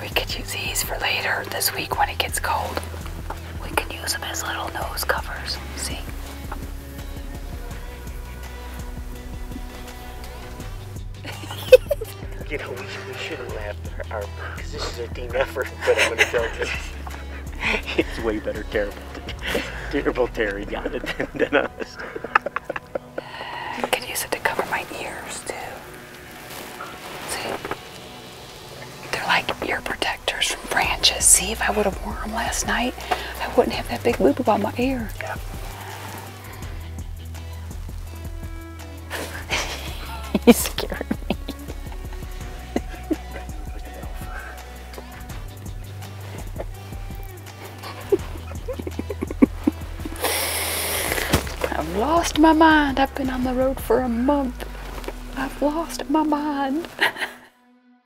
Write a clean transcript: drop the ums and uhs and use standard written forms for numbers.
We could use these for later this week when it gets cold. We can use them as little nose covers. See? You know, we shouldn't laugh at our because this is a team effort, but I'm going to tell you, it's way better terrible Terry got it than us. I could use it to cover my ears too. See? They're like ear protectors from branches. See, if I would have worn them last night, I wouldn't have that big boo-boo on my ear. Yeah. You scared me. I've lost my mind. I've been on the road for a month. I've lost my mind.